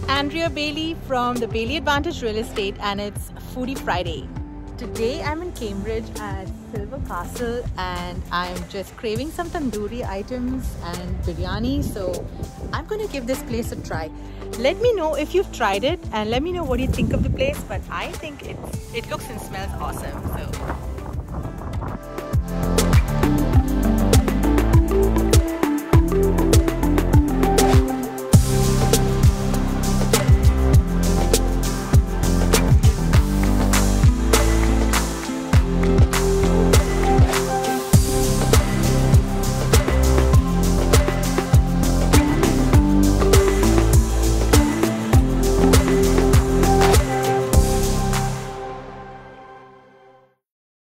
Andrea Bailey from the Bailey Advantage Real Estate, and it's Foodie Friday. Today I'm in Cambridge at Silver Castle and I'm just craving some tandoori items and biryani, so I'm gonna give this place a try. Let me know if you've tried it and let me know what you think of the place, but I think it looks and smells awesome. So